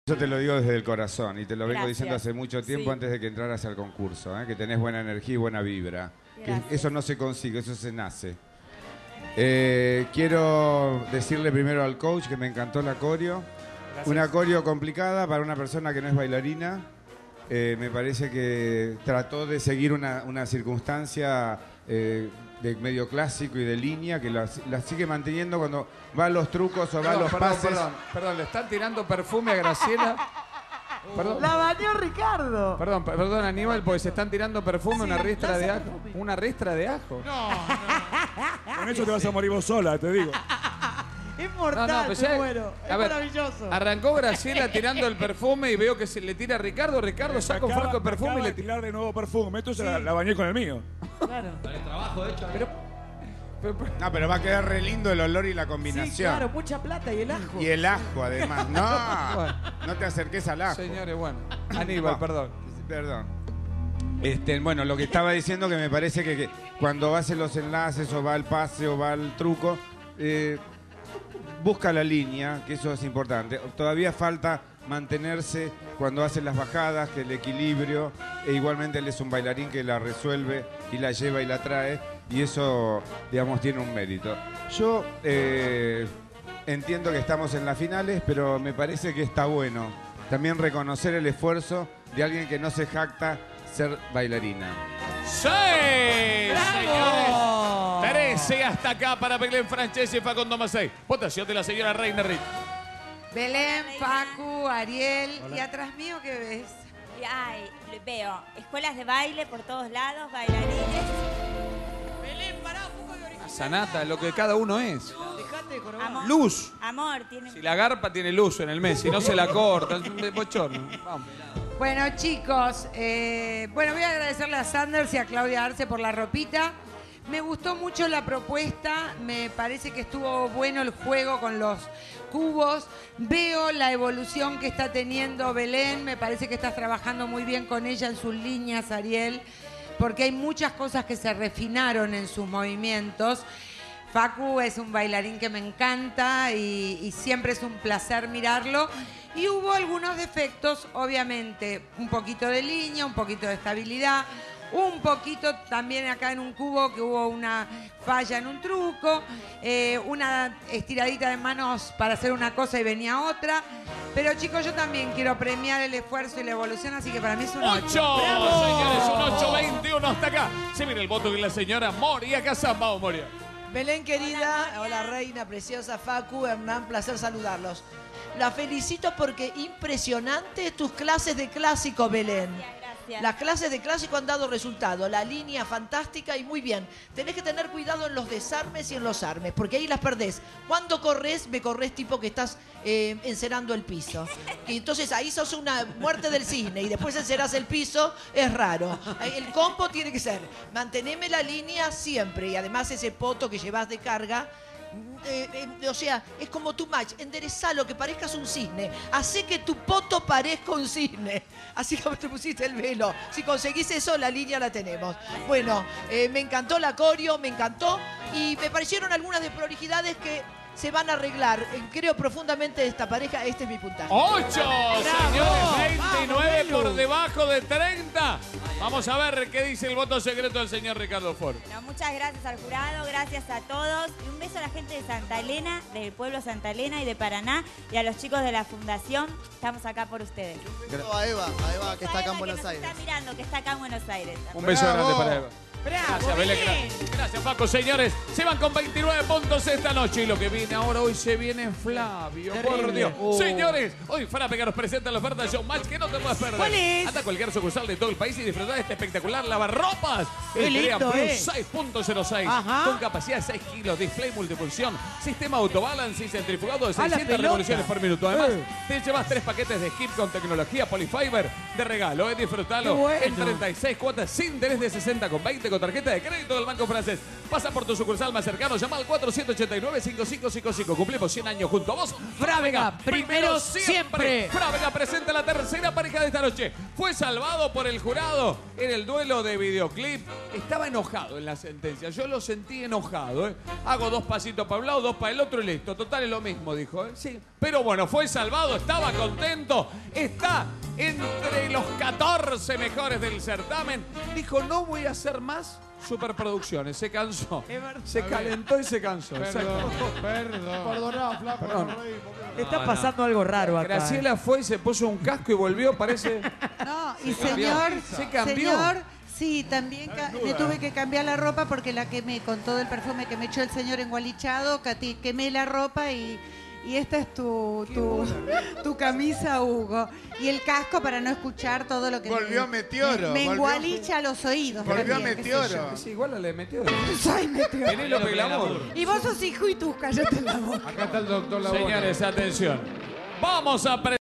Yo te lo digo desde el corazón y te lo vengo diciendo hace mucho tiempo, Sí. antes de que entraras al concurso, que tenés buena energía y buena vibra. Que eso no se consigue, eso se nace. Quiero decirle primero al coach que me encantó la coreo. Gracias. Una coreo complicada para una persona que no es bailarina. Me parece que trató de seguir una circunstancia de medio clásico y de línea, que la sigue manteniendo cuando va a los trucos o va a los pases. Perdón, le están tirando perfume a Graciela. Perdón. La bañó Ricardo. Perdón, Aníbal, porque se están tirando perfume, Sí, una ristra de taza ajo. perfume. ¿Una ristra de ajo? Con eso te vas a morir vos sola, te digo. Es mortal, pues me ya- muero. Es a ver, maravilloso. Arrancó Graciela tirando el perfume y veo que se le tira a Ricardo. Ricardo saca un frasco de perfume y le tira. tirar de nuevo perfume. Esto se la bañé con el mío. Claro. No, pero va a quedar re lindo el olor y la Sí, combinación. claro, mucha plata y el ajo. Y el ajo, además. No, Bueno. no te acerques al ajo. Señores, bueno. Aníbal, perdón. Perdón. Bueno, lo que estaba diciendo que me parece que cuando hace los enlaces o va al pase o va al truco, busca la línea, que eso es importante. Todavía falta mantenerse cuando hace las bajadas, que el equilibrio, e igualmente él es un bailarín que la resuelve y la lleva y la trae, y eso, digamos, tiene un mérito. Yo entiendo que estamos en las finales, pero me parece que está bueno también reconocer el esfuerzo de alguien que no se jacta ser bailarina. ¡Sí! Señores, 13 hasta acá para Belén Francesi y Facundo Macei. Votación de la señora Reina Rick. Belén, Facu, Ariel. ¿Y atrás mío qué ves? Ay, veo escuelas de baile por todos lados, bailarines. Sanata, lo que cada uno es. Dejate de jorobar. Amor, Luz. amor, tiene... Si la garpa tiene luz en el mes, si no se la corta, es un bochorno. Vamos. Bueno, chicos, voy a agradecerle a Sanders y a Claudia Arce por la ropita. Me gustó mucho la propuesta, me parece que estuvo bueno el juego con los cubos. Veo la evolución que está teniendo Belén, me parece que estás trabajando muy bien con ella en sus líneas, Ariel, porque hay muchas cosas que se refinaron en sus movimientos. Facu es un bailarín que me encanta y siempre es un placer mirarlo. Y hubo algunos defectos, obviamente, un poquito de línea, un poquito de estabilidad, un poquito también acá en un cubo que hubo una falla en un truco, una estiradita de manos para hacer una cosa y venía otra. Pero chicos, yo también quiero premiar el esfuerzo y la evolución, así que para mí es un 8, 8. señores, un 8-21 hasta acá. Se viene el voto de la señora Moria Casán. Vamos, Moria. Belén querida, hola reina preciosa, Facu, Hernán, placer saludarlos. La felicito porque impresionante tus clases de clásico, Belén. Gracias. Las clases de clásico han dado resultado, la línea fantástica y muy bien. Tenés que tener cuidado en los desarmes y en los armes, porque ahí las perdés. Cuando corres, me corres tipo que estás encerando el piso. Y entonces ahí sos una muerte del cisne y después encerás el piso, es raro. El combo tiene que ser, manteneme la línea siempre y además ese poto que llevas de carga. O sea, es como tu match, enderezalo, que parezcas un cisne. Hacé que tu poto parezca un cisne. Así como te pusiste el velo. Si conseguís eso, la línea la tenemos. Bueno, me encantó la coreo, me encantó. Y me parecieron algunas desprolijidades que se van a arreglar. Creo profundamente de esta pareja, este es mi puntaje. 8, señores, 29 Vamos, por debajo de 30. Vamos a ver qué dice el voto secreto del señor Ricardo Ford. No, muchas gracias al jurado, gracias a todos. Y un beso a la gente de Santa Elena, del pueblo Santa Elena y de Paraná. Y a los chicos de la fundación, estamos acá por ustedes. A Eva, que está acá en Buenos que Aires. nos está mirando, que está acá en Buenos Aires. Un beso grande para Eva. ¡Bravo, Gracias, Belén. Belén! Gracias, Paco. Señores, se van con 29 puntos esta noche. Y lo que viene ahora, hoy se viene Flavio. Por Terrible. Dios. Señores, hoy Frappé nos presenta la oferta Showmatch que no te puedes perder. ¿Cuál es? Anda a cualquier sucursal de todo el país y disfrutar de este espectacular lavarropas. Qué El Crean lindo, Plus 6.06. Ajá. Con capacidad de 6 kilos, display multifunción, sistema autobalance y centrifugado de A la 600 pelota. revoluciones por minuto. Además, te llevas 3 paquetes de skip con tecnología Polyfiber de regalo. Disfrutalo Qué bueno. en 36 cuotas sin interés de 60,20 con tarjeta de crédito del Banco Francés. Pasa por tu sucursal más cercano, llama al 4789-5555. Cumplimos 100 años junto a vos. Frávega, primero siempre. Frávega presenta la tercera pareja de esta noche. Fue salvado por el jurado en el duelo de videoclip. Estaba enojado en la sentencia. Yo lo sentí enojado, ¿eh? Hago 2 pasitos para un lado, 2 para el otro y listo. Total es lo mismo, dijo, ¿eh? Sí. Pero bueno, fue salvado, estaba contento. Está entre los 14 mejores del certamen. Dijo, no voy a hacer más superproducciones. Se cansó. Se calentó y se cansó. Perdón. Perdoná, flaco. Perdón. Está pasando algo raro acá. Graciela fue y se puso un casco y volvió, parece... No, y Se cambió. señor, Se cambió. señor, sí, también me tuve que cambiar la ropa porque la quemé con todo el perfume que me echó el señor engualichado, quemé la ropa y esta es tu camisa, Hugo. Y el casco para no escuchar todo lo que... Volvió Meteoro. Me engualicha los oídos. Volvió también, qué sé Meteoro. Es igual a la de Meteoro. yo. Soy Meteoro. Penélope Glamour. Y vos sos hijo y tú, cállate la boca. Acá está el doctor Labona. Señores, atención. Vamos a